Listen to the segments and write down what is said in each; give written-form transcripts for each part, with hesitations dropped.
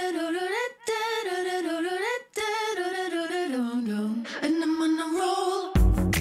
And I'm on a roll.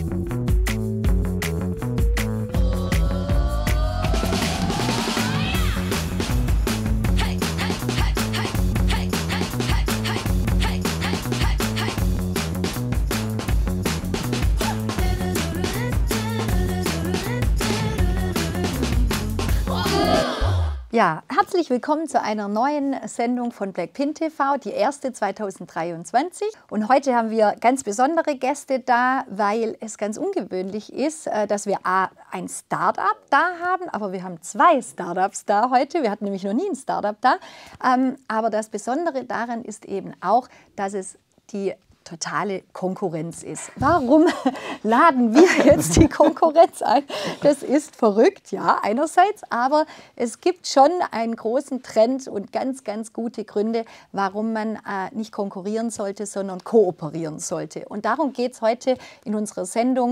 Ja, herzlich willkommen zu einer neuen Sendung von Blackpin TV, die erste 2023. Und heute haben wir ganz besondere Gäste da, weil es ganz ungewöhnlich ist, dass wir ein Startup da haben, aber wir haben zwei Startups da heute. Wir hatten nämlich noch nie ein Startup da. Aber das Besondere daran ist eben auch, dass es die totale Konkurrenz ist. Warum laden wir jetzt die Konkurrenz ein? Das ist verrückt, ja, einerseits, aber es gibt schon einen großen Trend und ganz, ganz gute Gründe, warum man nicht konkurrieren sollte, sondern kooperieren sollte. Und darum geht es heute in unserer Sendung,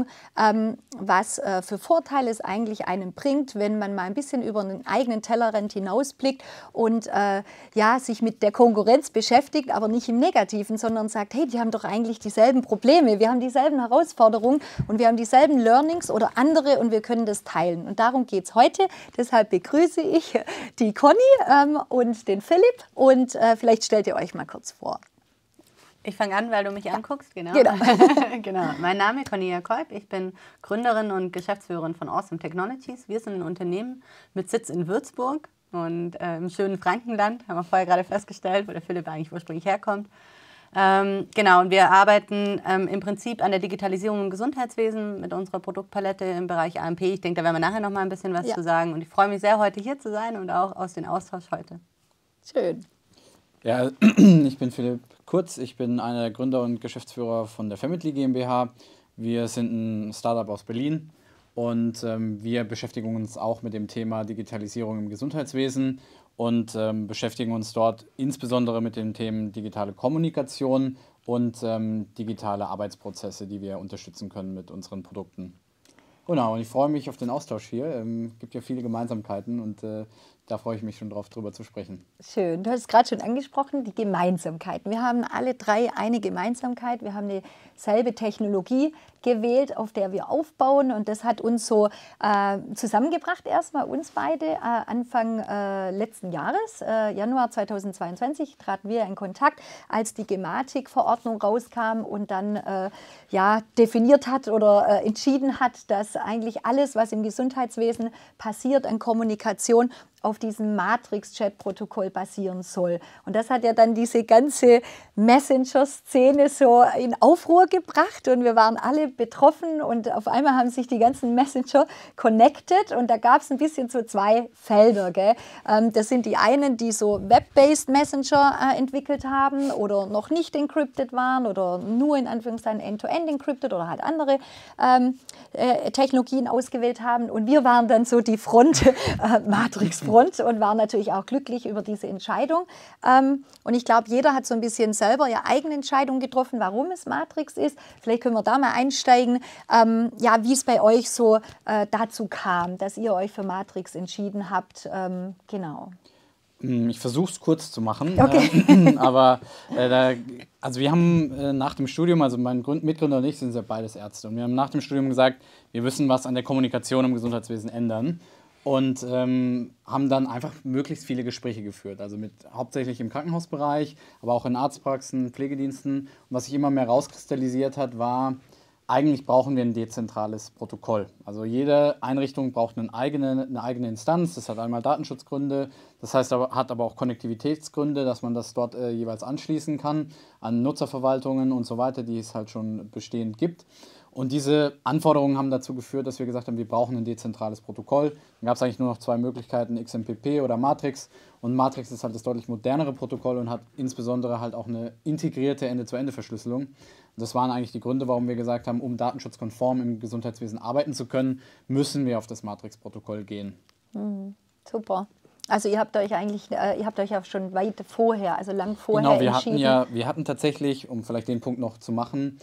was für Vorteile es eigentlich einem bringt, wenn man mal ein bisschen über einen eigenen Tellerrand hinausblickt und ja, sich mit der Konkurrenz beschäftigt, aber nicht im Negativen, sondern sagt, hey, die haben doch eigentlich dieselben Probleme, wir haben dieselben Herausforderungen und wir haben dieselben Learnings oder andere und wir können das teilen. Und darum geht es heute. Deshalb begrüße ich die Conny und den Philipp und vielleicht stellt ihr euch mal kurz vor. Ich fange an, weil du mich anguckst. Genau. Genau. Mein Name ist Cornelia Kolb. Ich bin Gründerin und Geschäftsführerin von Awesome Technologies. Wir sind ein Unternehmen mit Sitz in Würzburg und im schönen Frankenland, haben wir vorher gerade festgestellt, wo der Philipp eigentlich ursprünglich herkommt. Genau, und wir arbeiten im Prinzip an der Digitalisierung im Gesundheitswesen mit unserer Produktpalette im Bereich AMP. Ich denke, da werden wir nachher noch mal ein bisschen was zu sagen. Und ich freue mich sehr, heute hier zu sein und auch aus dem Austausch heute. Schön. Ja, ich bin Philipp Kurz. Ich bin einer der Gründer und Geschäftsführer von der Family GmbH. Wir sind ein Startup aus Berlin und wir beschäftigen uns auch mit dem Thema Digitalisierung im Gesundheitswesen und beschäftigen uns dort insbesondere mit den Themen digitale Kommunikation und digitale Arbeitsprozesse, die wir unterstützen können mit unseren Produkten. Genau, und ich freue mich auf den Austausch hier. Es gibt ja viele Gemeinsamkeiten und da freue ich mich schon drauf, drüber zu sprechen. Schön, du hast es gerade schon angesprochen, die Gemeinsamkeiten. Wir haben alle drei eine Gemeinsamkeit. Wir haben dieselbe Technologie gewählt, auf der wir aufbauen. Und das hat uns so zusammengebracht, erstmal uns beide. Anfang letzten Jahres, Januar 2022, traten wir in Kontakt, als die Gematik-Verordnung rauskam und dann ja, definiert hat oder entschieden hat, dass eigentlich alles, was im Gesundheitswesen passiert an Kommunikation, auf diesem Matrix-Chat-Protokoll basieren soll. Und das hat ja dann diese ganze Messenger-Szene so in Aufruhr gebracht und wir waren alle betroffen und auf einmal haben sich die ganzen Messenger connected und da gab es ein bisschen so zwei Felder. Gell? Das sind die einen, die so Web-based Messenger entwickelt haben oder noch nicht encrypted waren oder nur in Anführungszeichen end-to-end encrypted oder halt andere Technologien ausgewählt haben und wir waren dann so die Front, Matrix-Front und waren natürlich auch glücklich über diese Entscheidung. Und ich glaube, jeder hat so ein bisschen selber ja eigene Entscheidung getroffen, warum es Matrix ist. Vielleicht können wir da mal einsteigen, ja, wie es bei euch so dazu kam, dass ihr euch für Matrix entschieden habt. Genau. Ich versuche es kurz zu machen, okay. Aber also wir haben nach dem Studium, also mein Mitgründer und ich sind ja beides Ärzte und wir haben nach dem Studium gesagt, wir müssen was an der Kommunikation im Gesundheitswesen ändern. Und haben dann einfach möglichst viele Gespräche geführt, also hauptsächlich im Krankenhausbereich, aber auch in Arztpraxen, Pflegediensten. Und was sich immer mehr rauskristallisiert hat, war, eigentlich brauchen wir ein dezentrales Protokoll. Also jede Einrichtung braucht eine eigene Instanz. Das hat einmal Datenschutzgründe, das heißt hat aber auch Konnektivitätsgründe, dass man das dort jeweils anschließen kann an Nutzerverwaltungen und so weiter, die es halt schon bestehend gibt. Und diese Anforderungen haben dazu geführt, dass wir gesagt haben, wir brauchen ein dezentrales Protokoll. Dann gab es eigentlich nur noch zwei Möglichkeiten, XMPP oder Matrix. Und Matrix ist halt das deutlich modernere Protokoll und hat insbesondere halt auch eine integrierte Ende-zu-Ende-Verschlüsselung. Und das waren eigentlich die Gründe, warum wir gesagt haben, um datenschutzkonform im Gesundheitswesen arbeiten zu können, müssen wir auf das Matrix-Protokoll gehen. Super. Also ihr habt euch auch schon weit vorher, also lang vorher entschieden. Genau, wir hatten tatsächlich, um vielleicht den Punkt noch zu machen,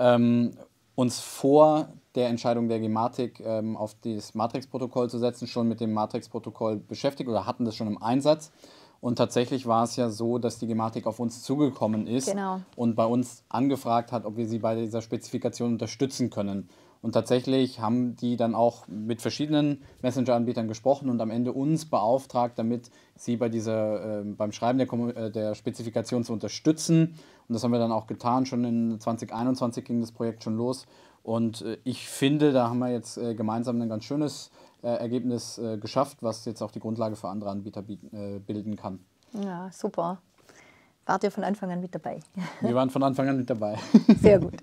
uns vor der Entscheidung der Gematik auf das Matrix-Protokoll zu setzen, schon mit dem Matrix-Protokoll beschäftigt oder hatten das schon im Einsatz Und tatsächlich war es ja so, dass die Gematik auf uns zugekommen ist und bei uns angefragt hat, ob wir sie bei dieser Spezifikation unterstützen können. Und tatsächlich haben die dann auch mit verschiedenen Messenger-Anbietern gesprochen und am Ende uns beauftragt, damit sie bei beim Schreiben der Spezifikation zu unterstützen. Und das haben wir dann auch getan. Schon in 2021 ging das Projekt schon los. Und ich finde, da haben wir jetzt gemeinsam ein ganz schönes Ergebnis geschafft, was jetzt auch die Grundlage für andere Anbieter bilden kann. Ja, super. Wart ihr von Anfang an mit dabei? Wir waren von Anfang an mit dabei. Sehr gut.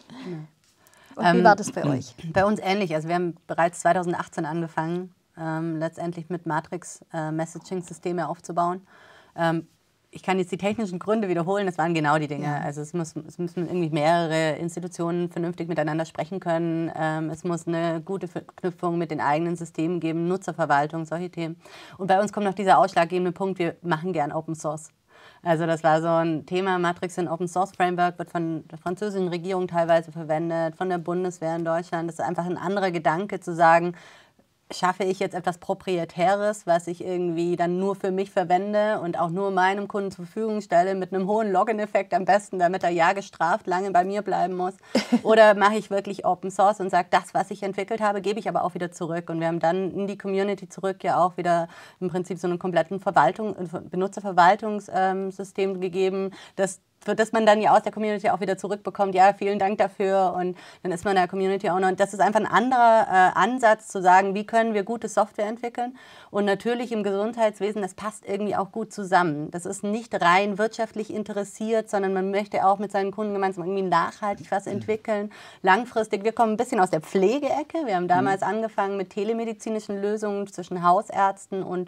Und wie war das bei euch? Bei uns ähnlich. Also wir haben bereits 2018 angefangen, letztendlich mit Matrix-Messaging-Systeme aufzubauen. Ich kann jetzt die technischen Gründe wiederholen, das waren genau die Dinge. Also es müssen irgendwie mehrere Institutionen vernünftig miteinander sprechen können. Es muss eine gute Verknüpfung mit den eigenen Systemen geben, Nutzerverwaltung, solche Themen. Und bei uns kommt noch dieser ausschlaggebende Punkt, wir machen gern Open Source. Also das war so ein Thema, Matrix in Open Source Framework wird von der französischen Regierung teilweise verwendet, von der Bundeswehr in Deutschland. Das ist einfach ein anderer Gedanke zu sagen, schaffe ich jetzt etwas Proprietäres, was ich irgendwie dann nur für mich verwende und auch nur meinem Kunden zur Verfügung stelle, mit einem hohen Login-Effekt am besten, damit er ja gestraft lange bei mir bleiben muss. Oder mache ich wirklich Open Source und sage, das, was ich entwickelt habe, gebe ich aber auch wieder zurück. Und wir haben dann in die Community zurück ja auch wieder im Prinzip so einen kompletten Benutzerverwaltungssystem gegeben, für das man dann ja aus der Community auch wieder zurückbekommt, ja, vielen Dank dafür und dann ist man in der Community auch noch. Und das ist einfach ein anderer Ansatz zu sagen, wie können wir gute Software entwickeln und natürlich im Gesundheitswesen, das passt irgendwie auch gut zusammen. Das ist nicht rein wirtschaftlich interessiert, sondern man möchte auch mit seinen Kunden gemeinsam irgendwie nachhaltig was entwickeln, langfristig. Wir kommen ein bisschen aus der Pflegeecke. Wir haben damals angefangen mit telemedizinischen Lösungen zwischen Hausärzten und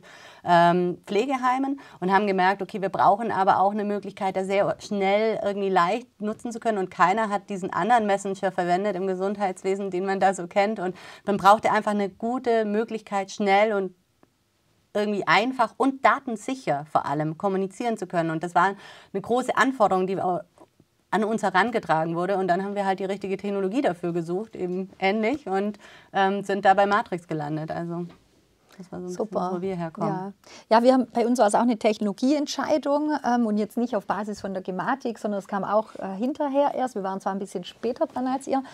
Pflegeheimen und haben gemerkt, okay, wir brauchen aber auch eine Möglichkeit, da sehr schnell irgendwie leicht nutzen zu können und keiner hat diesen anderen Messenger verwendet im Gesundheitswesen, den man da so kennt und man brauchte einfach eine gute Möglichkeit, schnell und irgendwie einfach und datensicher vor allem kommunizieren zu können und das war eine große Anforderung, die an uns herangetragen wurde und dann haben wir halt die richtige Technologie dafür gesucht, eben ähnlich und sind da bei Matrix gelandet, also das war so ein bisschen, wo wir herkommen. Ja, bei uns war es auch eine Technologieentscheidung und jetzt nicht auf Basis von der Gematik, sondern es kam auch hinterher erst. Wir waren zwar ein bisschen später dran als ihr,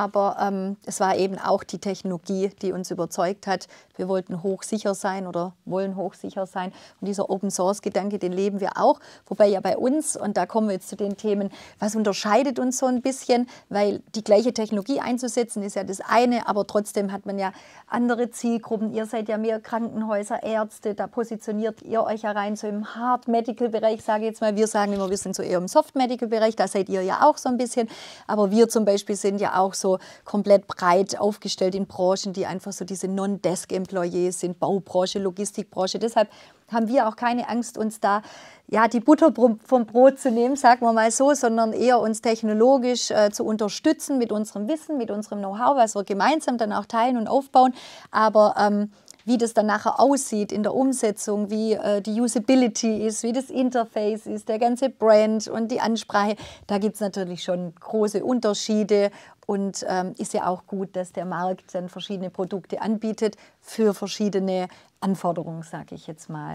aber es war eben auch die Technologie, die uns überzeugt hat. Wir wollten hochsicher sein oder wollen hochsicher sein. Und dieser Open-Source-Gedanke, den leben wir auch. Wobei ja bei uns, und da kommen wir jetzt zu den Themen, was unterscheidet uns so ein bisschen, weil die gleiche Technologie einzusetzen ist ja das eine, aber trotzdem hat man ja andere Zielgruppen. Ihr seid ja mehr Krankenhäuser, Ärzte, da positioniert ihr euch ja rein so im Hard-Medical-Bereich, sage ich jetzt mal. Wir sagen immer, wir sind so eher im Soft-Medical-Bereich, da seid ihr ja auch so ein bisschen. Aber wir zum Beispiel sind ja auch so komplett breit aufgestellt in Branchen, die einfach so diese Non-Desk-Employees sind, Baubranche, Logistikbranche. Deshalb haben wir auch keine Angst, uns da die Butter vom Brot zu nehmen, sagen wir mal so, sondern eher uns technologisch zu unterstützen mit unserem Wissen, mit unserem Know-how, was wir gemeinsam dann auch teilen und aufbauen. Aber wie das dann nachher aussieht in der Umsetzung, wie die Usability ist, wie das Interface ist, der ganze Brand und die Ansprache, da gibt es natürlich schon große Unterschiede und ist ja auch gut, dass der Markt dann verschiedene Produkte anbietet für verschiedene Anforderungen, sage ich jetzt mal.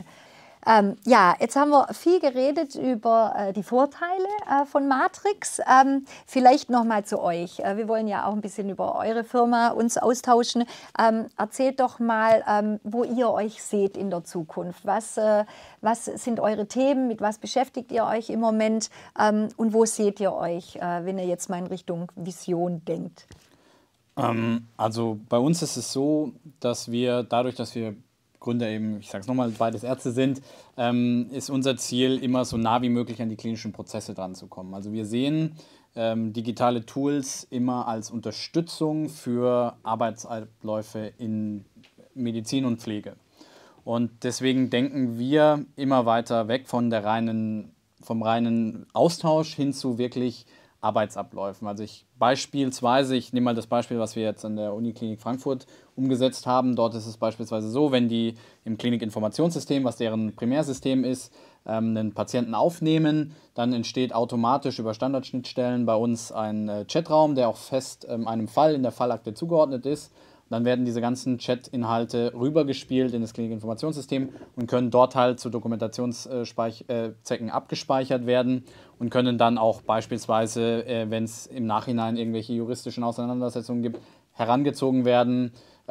Jetzt haben wir viel geredet über die Vorteile von Matrix. Vielleicht noch mal zu euch. Wir wollen ja auch ein bisschen über eure Firma uns austauschen. Erzählt doch mal, wo ihr euch seht in der Zukunft. Was sind eure Themen? Mit was beschäftigt ihr euch im Moment? Und wo seht ihr euch, wenn ihr jetzt mal in Richtung Vision denkt? Also bei uns ist es so, dass wir dadurch, dass wir Gründer eben, ich sage es nochmal, beides Ärzte sind, ist unser Ziel, immer so nah wie möglich an die klinischen Prozesse dran zu kommen. Also wir sehen digitale Tools immer als Unterstützung für Arbeitsabläufe in Medizin und Pflege. Und deswegen denken wir immer weiter weg vom reinen Austausch hin zu wirklich Arbeitsabläufen. Also ich nehme mal das Beispiel, was wir jetzt an der Uniklinik Frankfurt umgesetzt haben. Dort ist es beispielsweise so, wenn die im Klinikinformationssystem, was deren Primärsystem ist, einen Patienten aufnehmen, dann entsteht automatisch über Standardschnittstellen bei uns ein Chatraum, der auch fest einem Fall in der Fallakte zugeordnet ist. Dann werden diese ganzen Chat-Inhalte rübergespielt in das Klinikinformationssystem und können dort halt zu Dokumentationszwecken abgespeichert werden und können dann auch beispielsweise, wenn es im Nachhinein irgendwelche juristischen Auseinandersetzungen gibt, herangezogen werden,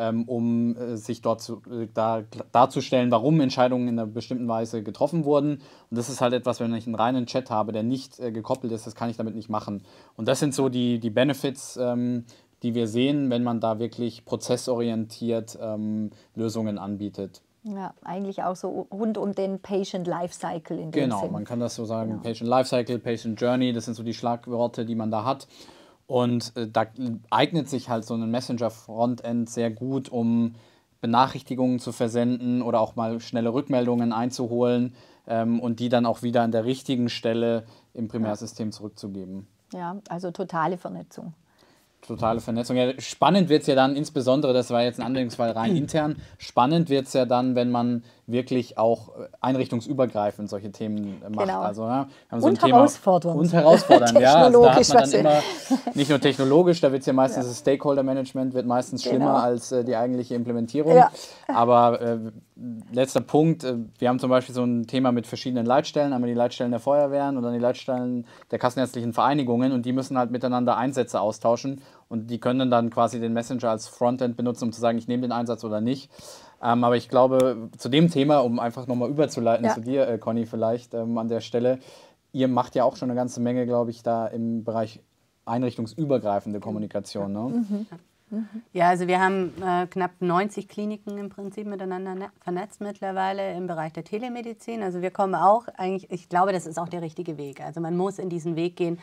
um sich dort darzustellen, warum Entscheidungen in einer bestimmten Weise getroffen wurden. Und das ist halt etwas, wenn ich einen reinen Chat habe, der nicht gekoppelt ist, das kann ich damit nicht machen. Und das sind so die Benefits, die wir sehen, wenn man da wirklich prozessorientiert Lösungen anbietet. Ja, eigentlich auch so rund um den Patient Lifecycle in dem Genau, Sinn. man kann das so sagen, Patient Lifecycle, Patient Journey, das sind so die Schlagworte, die man da hat. Und da eignet sich halt so ein Messenger-Frontend sehr gut, um Benachrichtigungen zu versenden oder auch mal schnelle Rückmeldungen einzuholen und die dann auch wieder an der richtigen Stelle im Primärsystem zurückzugeben. Ja, also totale Vernetzung. Totale Vernetzung. Ja, spannend wird es ja dann insbesondere, das war jetzt ein Anwendungsfall rein intern, spannend wird es ja dann, wenn man wirklich auch einrichtungsübergreifend solche Themen macht. Genau. Also, ja, haben so Und ein herausfordernd. Und herausfordernd, ja. Also da hat Technologisch, man was dann immer, nicht nur technologisch, da wird es ja meistens, das Stakeholder-Management wird meistens schlimmer als die eigentliche Implementierung. Ja. Aber letzter Punkt, wir haben zum Beispiel so ein Thema mit verschiedenen Leitstellen, einmal die Leitstellen der Feuerwehren und dann die Leitstellen der kassenärztlichen Vereinigungen und die müssen halt miteinander Einsätze austauschen und die können dann quasi den Messenger als Frontend benutzen, um zu sagen, ich nehme den Einsatz oder nicht. Aber ich glaube, zu dem Thema, um einfach nochmal überzuleiten zu dir, Conny, vielleicht an der Stelle, ihr macht ja auch schon eine ganze Menge, glaube ich, da im Bereich einrichtungsübergreifende Kommunikation. Ne? Ja, also wir haben knapp 90 Kliniken im Prinzip miteinander vernetzt mittlerweile im Bereich der Telemedizin. Also wir kommen auch eigentlich, ich glaube, das ist auch der richtige Weg. Also man muss in diesen Weg gehen,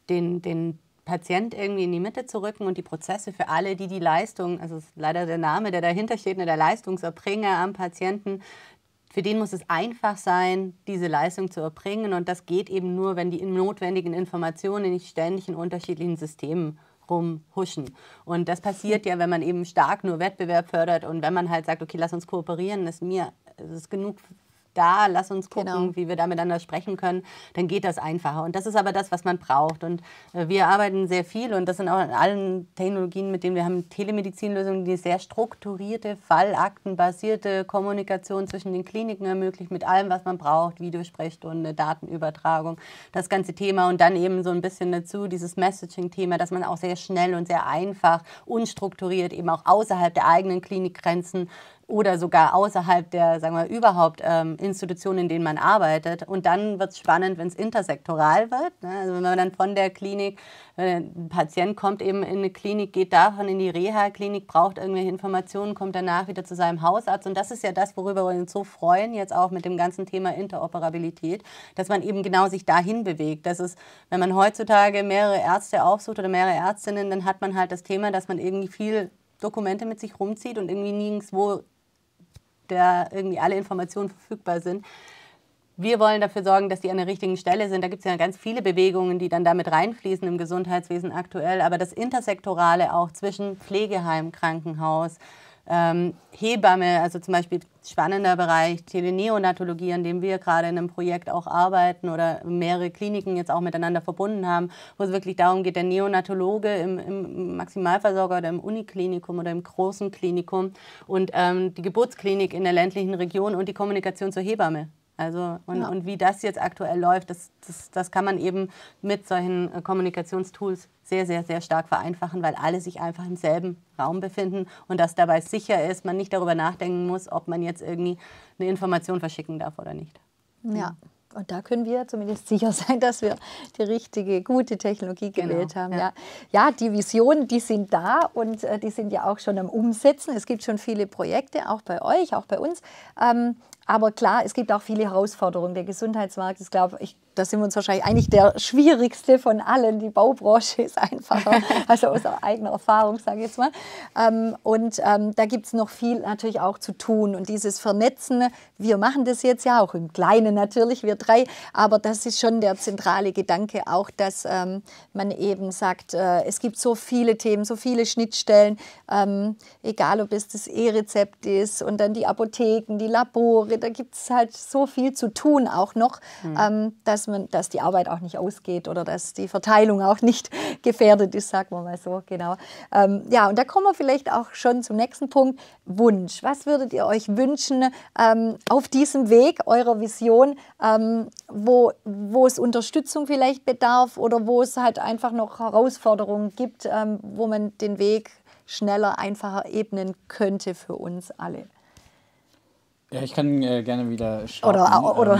den Patient irgendwie in die Mitte zu rücken und die Prozesse für alle, die Leistung, also ist leider der Name, der dahinter steht, der Leistungserbringer am Patienten, für den muss es einfach sein, diese Leistung zu erbringen. Und das geht eben nur, wenn die notwendigen Informationen nicht ständig in unterschiedlichen Systemen rumhuschen. Und das passiert ja, wenn man eben stark nur Wettbewerb fördert und wenn man halt sagt, okay, lass uns kooperieren, es ist genug da, lass uns gucken, wie wir da miteinander sprechen können, dann geht das einfacher. Und das ist aber das, was man braucht. Und wir arbeiten sehr viel und das sind auch in allen Technologien, mit denen wir haben, Telemedizinlösungen, die sehr strukturierte, fallaktenbasierte Kommunikation zwischen den Kliniken ermöglicht, mit allem, was man braucht, Videosprechstunde, Datenübertragung, das ganze Thema und dann eben so ein bisschen dazu dieses Messaging-Thema, dass man auch sehr schnell und sehr einfach, unstrukturiert, eben auch außerhalb der eigenen Klinikgrenzen oder sogar außerhalb der, sagen wir, überhaupt Institutionen, in denen man arbeitet. Und dann wird es spannend, wenn es intersektoral wird. Ne? Also wenn man dann von der Klinik, ein Patient kommt eben in eine Klinik, geht davon in die Reha-Klinik, braucht irgendwelche Informationen, kommt danach wieder zu seinem Hausarzt. Und das ist ja das, worüber wir uns so freuen, jetzt auch mit dem ganzen Thema Interoperabilität, dass man eben genau sich dahin bewegt. Das ist, wenn man heutzutage mehrere Ärzte aufsucht oder mehrere Ärztinnen, dann hat man halt das Thema, dass man irgendwie viel Dokumente mit sich rumzieht und irgendwie nirgendwo der irgendwie alle Informationen verfügbar sind. Wir wollen dafür sorgen, dass die an der richtigen Stelle sind. Da gibt es ja ganz viele Bewegungen, die dann damit reinfließen im Gesundheitswesen aktuell. Aber das Intersektorale auch zwischen Pflegeheim, Krankenhaus, Hebamme, also zum Beispiel spannender Bereich Teleneonatologie, an dem wir gerade in einem Projekt auch arbeiten oder mehrere Kliniken jetzt auch miteinander verbunden haben, wo es wirklich darum geht, der Neonatologe im Maximalversorger oder im Uniklinikum oder im großen Klinikum und die Geburtsklinik in der ländlichen Region und die Kommunikation zur Hebamme. Also, und wie das jetzt aktuell läuft, das kann man eben mit solchen Kommunikationstools sehr, sehr, sehr stark vereinfachen, weil alle sich einfach im selben Raum befinden und das dabei sicher ist, man nicht darüber nachdenken muss, ob man jetzt irgendwie eine Information verschicken darf oder nicht. Ja. Und da können wir zumindest sicher sein, dass wir die richtige, gute Technologie gewählt haben. Ja, die Visionen, die sind da und die sind ja auch schon am Umsetzen. Es gibt schon viele Projekte, auch bei euch, auch bei uns. Aber klar, es gibt auch viele Herausforderungen. Der Gesundheitsmarkt ist, glaube ich, da sind wir uns wahrscheinlich eigentlich der schwierigste von allen. Die Baubranche ist einfacher, also aus eigener Erfahrung, sage ich jetzt mal. Da gibt es noch viel natürlich auch zu tun. Und dieses Vernetzen, wir machen das jetzt ja auch im Kleinen natürlich, wir drei, aber das ist schon der zentrale Gedanke auch, dass man eben sagt, es gibt so viele Themen, so viele Schnittstellen, egal ob es das E-Rezept ist und dann die Apotheken, die Labore, da gibt es halt so viel zu tun auch noch, dass die Arbeit auch nicht ausgeht oder dass die Verteilung auch nicht gefährdet ist, sagen wir mal so, genau. Ja, und da kommen wir vielleicht auch schon zum nächsten Punkt, Wunsch. Was würdet ihr euch wünschen auf diesem Weg eurer Vision, wo es Unterstützung vielleicht bedarf oder wo es halt einfach noch Herausforderungen gibt, wo man den Weg schneller, einfacher ebnen könnte für uns alle? Ja, ich kann gerne wieder starten. Oder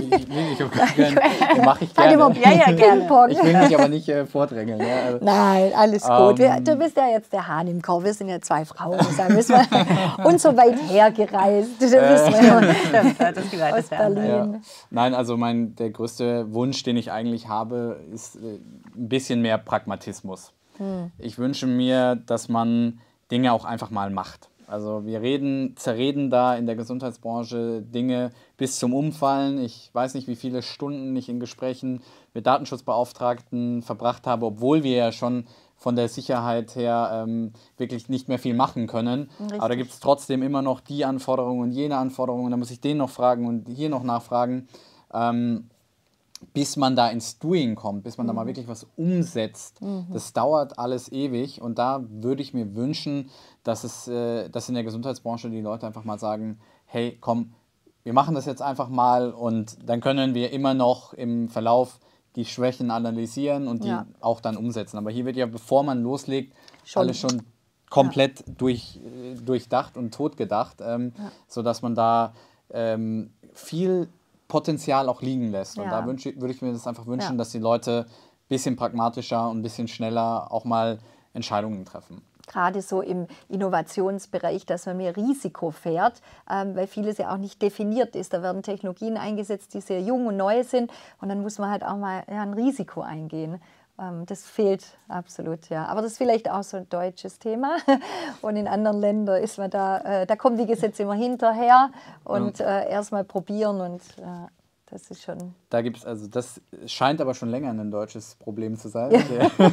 mache ich gerne. Ja, gerne. Ich will mich aber nicht vordrängeln. Ja, also, nein, alles gut. Du bist ja jetzt der Hahn im Korb. Wir sind ja 2 Frauen. Und so weit hergereist. Das wissen wir ja. Aus Berlin. Ja. Nein, also der größte Wunsch, den ich eigentlich habe, ist ein bisschen mehr Pragmatismus. Ich wünsche mir, dass man Dinge auch einfach mal macht. Also wir zerreden da in der Gesundheitsbranche Dinge bis zum Umfallen. Ich weiß nicht, wie viele Stunden ich in Gesprächen mit Datenschutzbeauftragten verbracht habe, obwohl wir ja schon von der Sicherheit her wirklich nicht mehr viel machen können. Richtig. Aber da gibt es trotzdem immer noch die Anforderungen und jene Anforderungen. Da muss ich den noch fragen und hier noch nachfragen. Bis man da ins Doing kommt, bis man da mal wirklich was umsetzt, das dauert alles ewig. Und da würde ich mir wünschen, dass in der Gesundheitsbranche die Leute einfach mal sagen, hey, komm, wir machen das jetzt einfach mal und dann können wir immer noch im Verlauf die Schwächen analysieren und die auch dann umsetzen. Aber hier wird ja, bevor man loslegt, alles schon komplett durchdacht und totgedacht, sodass man da viel Potenzial auch liegen lässt. Und da würde ich mir das einfach wünschen, dass die Leute ein bisschen pragmatischer und ein bisschen schneller auch mal Entscheidungen treffen. Gerade so im Innovationsbereich, dass man mehr Risiko fährt, weil vieles ja auch nicht definiert ist. Da werden Technologien eingesetzt, die sehr jung und neu sind und dann muss man halt auch mal ein Risiko eingehen. Das fehlt absolut, ja. Aber das ist vielleicht auch so ein deutsches Thema. Und in anderen Ländern ist man da kommen die Gesetze immer hinterher und erst mal probieren und das ist schon... Da gibt's das scheint aber schon länger ein deutsches Problem zu sein. Ich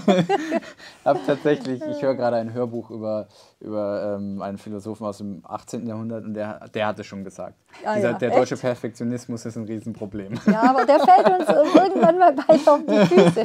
höre gerade ein Hörbuch über einen Philosophen aus dem 18. Jahrhundert und der hatte schon gesagt, der deutsche Perfektionismus ist ein Riesenproblem. Ja, aber der fällt uns irgendwann mal bald auf die Füße.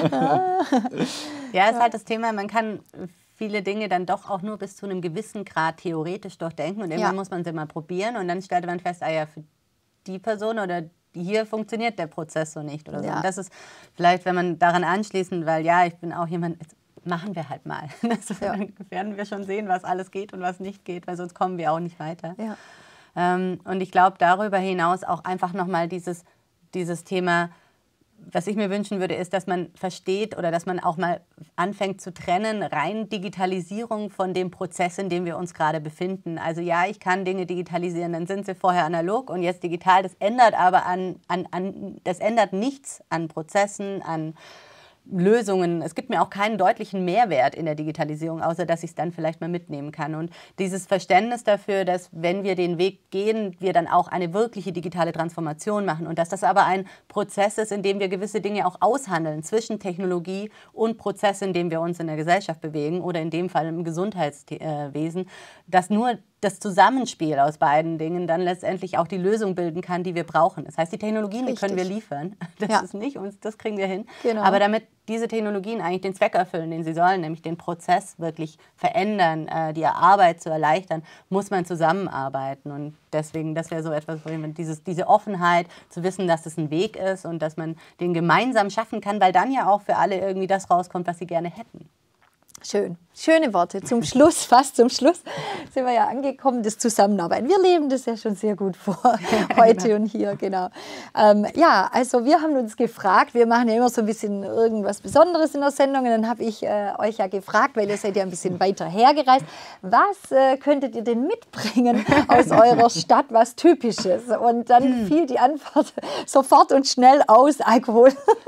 Ja, ist halt das Thema, man kann viele Dinge dann doch auch nur bis zu einem gewissen Grad theoretisch durchdenken und irgendwann muss man sie mal probieren und dann stellt man fest, für die Person oder hier funktioniert der Prozess so nicht oder so. Und das ist vielleicht, wenn man daran anschließend, weil ich bin auch jemand, jetzt machen wir halt mal. Dann werden wir schon sehen, was alles geht und was nicht geht, weil sonst kommen wir auch nicht weiter. Ja. Und ich glaube, darüber hinaus auch einfach nochmal dieses Thema, was ich mir wünschen würde, ist, dass man versteht oder dass man auch mal anfängt zu trennen, rein Digitalisierung von dem Prozess, in dem wir uns gerade befinden. Also ich kann Dinge digitalisieren, dann sind sie vorher analog und jetzt digital. Das ändert aber das ändert nichts an Prozessen, an Lösungen. Es gibt mir auch keinen deutlichen Mehrwert in der Digitalisierung, außer dass ich es dann vielleicht mal mitnehmen kann. Und dieses Verständnis dafür, dass wenn wir den Weg gehen, wir dann auch eine wirkliche digitale Transformation machen und dass das aber ein Prozess ist, in dem wir gewisse Dinge auch aushandeln zwischen Technologie und Prozess, in dem wir uns in der Gesellschaft bewegen oder in dem Fall im Gesundheitswesen, dass nur das Zusammenspiel aus beiden Dingen dann letztendlich auch die Lösung bilden kann, die wir brauchen. Das heißt, die Technologien, die können wir liefern. Das ist nicht uns, das kriegen wir hin. Genau. Aber damit diese Technologien eigentlich den Zweck erfüllen, den sie sollen, nämlich den Prozess wirklich verändern, die Arbeit zu erleichtern, muss man zusammenarbeiten. Und deswegen, das wäre so etwas, wo jemand diese Offenheit zu wissen, dass es ein Weg ist und dass man den gemeinsam schaffen kann, weil dann ja auch für alle irgendwie das rauskommt, was sie gerne hätten. Schön. Schöne Worte. Zum Schluss, fast zum Schluss, sind wir ja angekommen, das Zusammenarbeiten. Wir leben das ja schon sehr gut vor, heute und hier, genau. Also wir haben uns gefragt, wir machen ja immer so ein bisschen irgendwas Besonderes in der Sendung und dann habe ich euch ja gefragt, weil ihr seid ja ein bisschen weiter hergereist, was könntet ihr denn mitbringen aus eurer Stadt, was Typisches? Und dann fiel die Antwort sofort und schnell aus, Alkohol.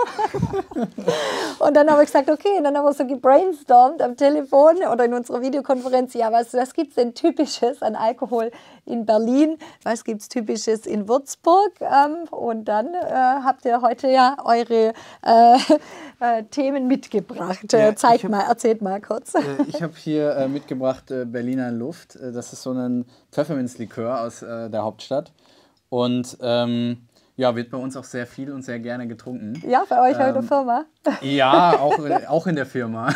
Und dann haben wir gesagt, okay, und dann haben wir so gebrainstormt am Telefon oder in unserer Videokonferenz, was gibt es denn Typisches an Alkohol in Berlin, was gibt es Typisches in Würzburg und dann habt ihr heute ja eure Themen mitgebracht. Erzählt mal kurz. Ich habe hier mitgebracht Berliner Luft, das ist so ein Pfefferminzlikör aus der Hauptstadt und Ja, wird bei uns auch sehr viel und sehr gerne getrunken. Ja, bei euch in der Firma. Ja, auch in der Firma.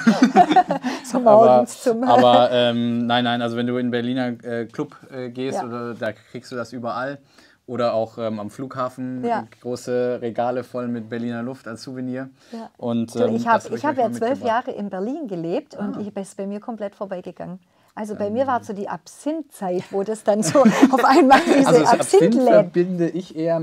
So morgens zum... Nein, also wenn du in den Berliner Club gehst, oder da kriegst du das überall. Oder auch am Flughafen große Regale voll mit Berliner Luft als Souvenir. Ja. Und, ich habe ja 12 Jahre in Berlin gelebt und ich bin bei mir komplett vorbeigegangen. Also bei mir war so die Absinth-Zeit, wo das dann so auf einmal diese also das Absinth Absinth-Läden... verbinde ich eher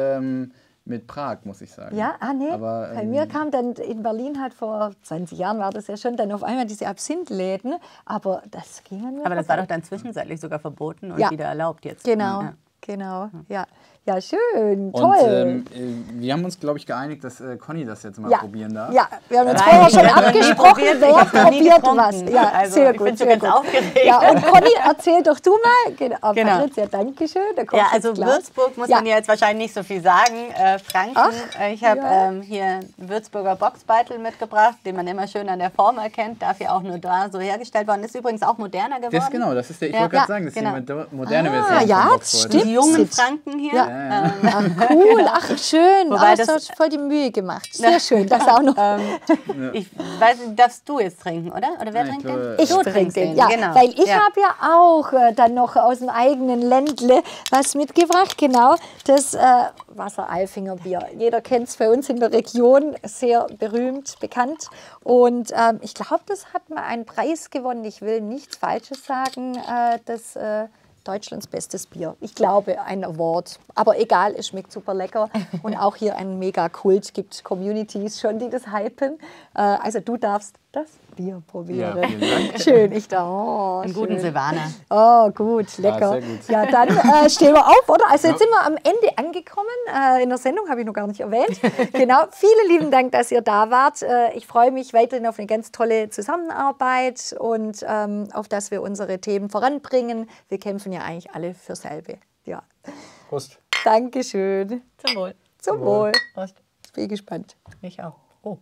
mit Prag, muss ich sagen. Ja, nee. Aber, bei mir kam dann in Berlin halt vor 20 Jahren war das ja schon dann auf einmal diese Absinth-Läden, aber das ging ja nur Aber das vorbei. war doch dann zwischenzeitlich sogar verboten und Ja. wieder erlaubt jetzt. Genau, Ja. genau, ja. Ja, schön, Und toll. wir haben uns, glaube ich, geeinigt, dass Conny das jetzt mal Ja. probieren darf. Ja, wir haben uns Nein, vorher ich schon hab noch nie abgesprochen, probiert, ich wer hab noch nie probiert getrunken. was. Ja, Also, sehr ich gut, bin schon sehr ganz gut. aufgeregt. Ja, und Conny, erzähl doch du mal. Genau. Genau. Patricia, danke schön. Ja, also Würzburg muss man ja jetzt wahrscheinlich nicht so viel sagen. Franken, ich habe hier Würzburger Boxbeutel mitgebracht, den man immer schön an der Form erkennt. Dafür auch nur da so hergestellt worden. Ist übrigens auch moderner geworden. Das ist der, ich Ja. wollte gerade sagen, das Genau. ist die moderne Version ja, vom Boxbeutel. stimmt. Die jungen Sieht- Franken hier. Ja. Ach, cool, ach schön. Wobei Das das- hast du voll die Mühe gemacht. Sehr schön, das auch noch. Ich weiß nicht, darfst du jetzt trinken, oder? Oder wer trinkt glaube, den? Ich Du trinke trinkst den, ja, genau. weil ich Ja. habe ja auch dann noch aus dem eigenen Ländle was mitgebracht, genau, das Wasser-Alfinger-Bier. Jeder kennt es bei uns in der Region, sehr berühmt, bekannt und ich glaube, das hat mal einen Preis gewonnen, ich will nichts Falsches sagen, das Deutschlands bestes Bier. Ich glaube, ein Award. Aber egal, es schmeckt super lecker. Und auch hier ein Mega-Kult. Gibt Communities schon, die das hypen. Also du darfst das Bier probieren. Ja, vielen Dank. Schön, ich da. Oh, Einen guten schön. Silvaner. Oh, gut, lecker. sehr gut. Ja, dann stehen wir auf, oder? Also jetzt sind wir am Ende angekommen. In der Sendung habe ich noch gar nicht erwähnt. Genau, vielen lieben Dank, dass ihr da wart. Ich freue mich weiterhin auf eine ganz tolle Zusammenarbeit und auf, dass wir unsere Themen voranbringen. Wir kämpfen ja eigentlich alle für selbe. Ja. Prost. Dankeschön. Zum Wohl. Zum Wohl. Prost. Ich bin gespannt. Ich auch. Oh,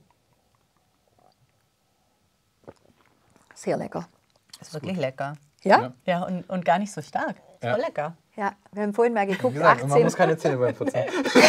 Sehr lecker. ist wirklich lecker. Ja? Ja, und gar nicht so stark. Ist Ja. voll lecker. Ja, wir haben vorhin mal geguckt, Wie gesagt, 18. man muss keine Zähne beim Putzen.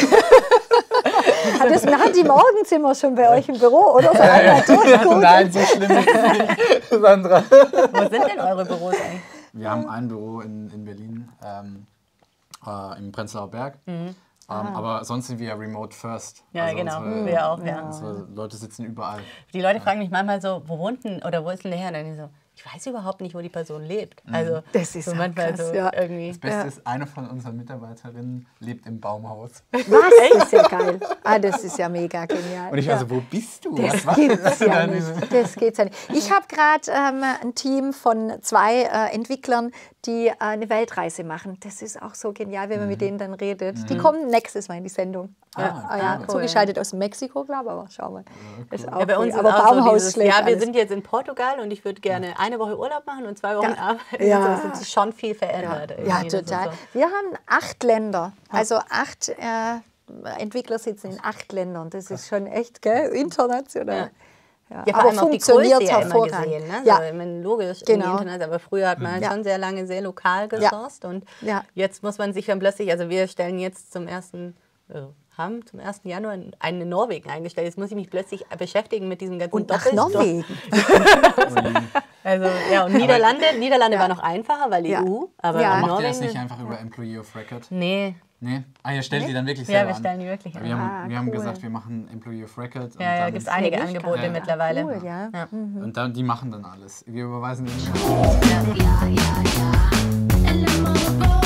Das machen die morgens immer schon bei euch im Büro, oder? So einmal durchgucken. Nein, so schlimm ist es nicht, Sandra. Wo sind denn eure Büros eigentlich? Wir haben ein Büro in Berlin, im Prenzlauer Berg. Aber sonst sind wir ja remote first. Ja, Also genau. unsere- Wir auch, ja. Unsere Leute sitzen überall. Die Leute fragen mich manchmal so, wo wohnt denn oder wo ist denn der her? Und dann ich so, ich weiß überhaupt nicht, wo die Person lebt. Also Das ist so ja manchmal krass, so ja. irgendwie. Das Beste ist, eine von unseren Mitarbeiterinnen lebt im Baumhaus. Was? Das ist ja geil. Das ist ja mega genial. Und ich war so, wo bist du? Das Was gibt's das? ja nicht. Das geht's ja nicht. Ich habe gerade ein Team von 2 Entwicklern, die eine Weltreise machen. Das ist auch so genial, wenn man mit denen dann redet. Die kommen nächstes Mal in die Sendung. cool. Zugeschaltet aus Mexiko, glaube ich, aber schau mal. Das ist auch Ja, bei cool. uns ist aber auch so Baumhaus dieses, schlägt ja, wir alles. sind jetzt in Portugal und ich würde gerne eine Woche Urlaub machen und 2 Wochen arbeiten. Ja. Also es hat sich schon viel verändert. Ja, irgendwie. Das ist total. so. Wir haben 8 Länder, also 8 Entwickler sitzen in 8 Ländern. Das ist schon echt, gell, international. Ja, Ja, vor aber allem auch die funktioniert Größe ja immer hervorragend. gesehen. Ne? Ja. So, ich meine, logisch, Genau. im Internet, aber früher hat man halt Ja. schon sehr lange sehr lokal gesourced und Ja. jetzt muss man sich dann plötzlich, also wir stellen jetzt haben zum 1. Januar einen in Norwegen eingestellt. Jetzt muss ich mich plötzlich beschäftigen mit diesem ganzen Und nach Doppelstopp. Norwegen. Also, ja, und Niederlande war noch einfacher, weil Ja. EU, aber Ja. in Macht ihr das nicht Norwegen... einfach über Employee of Record? Nee, Nee? Ah, ihr stellt die dann wirklich ja, selber wir an. stellen die wirklich Wir an. haben, wir haben cool. gesagt, wir machen Employee of Record. und Ja, da dann- gibt es einige ich Angebote gar nicht. mittlerweile. Cool, ja. Ja. Und dann, die machen dann alles. Wir überweisen den. Yeah, yeah, yeah. And I'm all aboard.